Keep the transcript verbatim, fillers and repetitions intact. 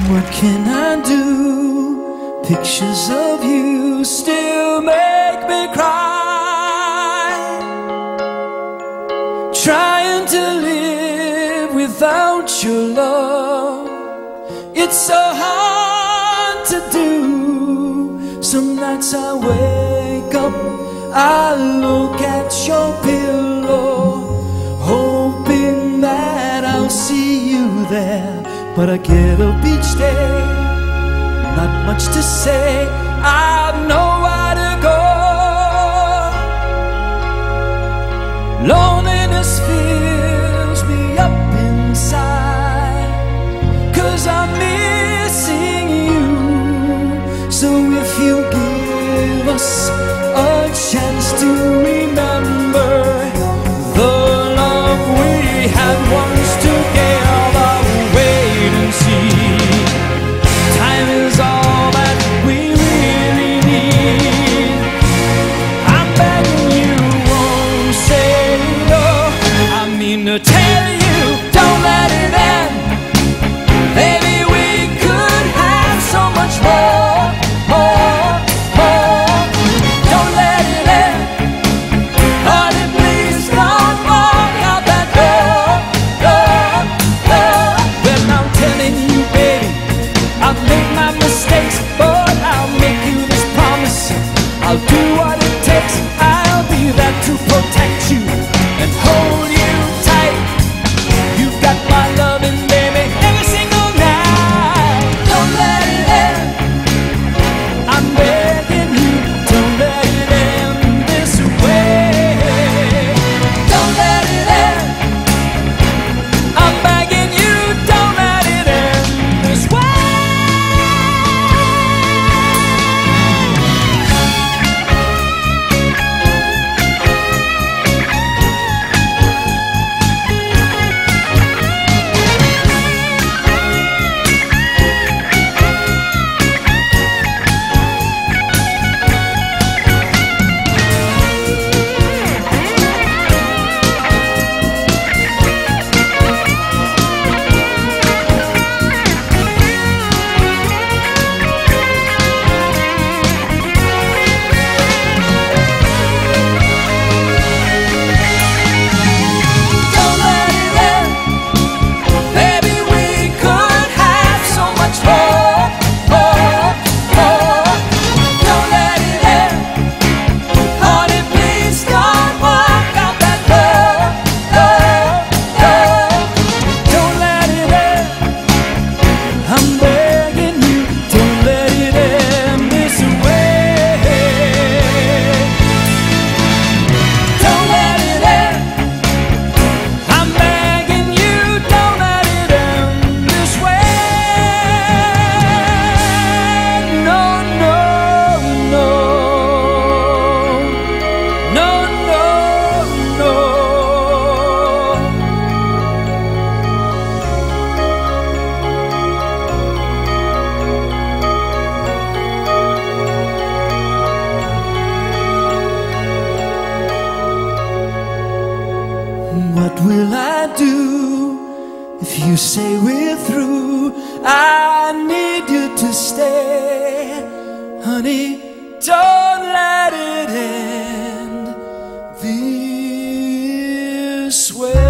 What can I do? Pictures of you still make me cry. Trying to live without your love, it's so hard to do. Some nights I wake up, I look at your pillow, hoping that I'll see you there. But I get up each day, not much to say, I have nowhere to go. Loneliness fills me up inside, 'cause I'm missing you. So if you give us a chance to remember the love we had once together, wait and see. Time is all that we really need. I'm begging you, won't say no. I mean to tell you, don't let it end. Baby, we could have so much more, more, more. Don't let it end. Honey, please don't walk out that door, door, door. Well, I'm telling you, baby, I've made my mistakes, but I'll make you this promise. I'll do what it takes. I'll be there to protect you and hold you tight. You've got my loving, baby, every single night. Don't let it end. I'm begging you, don't let it end this way. Don't let it end. I'm begging you, don't let it end this way. Don't let it end. Baby, we could have so much more, more, more. Don't let it end. Honey, please don't walk out that door, door, door. Don't let it end. I'm begging you, don't let it end this way. Don't let it end. I'm begging you, don't let it end this way. No, no, no. No, no, no. What will I do if you say we're through? I need you to stay. Honey, don't let it end this way.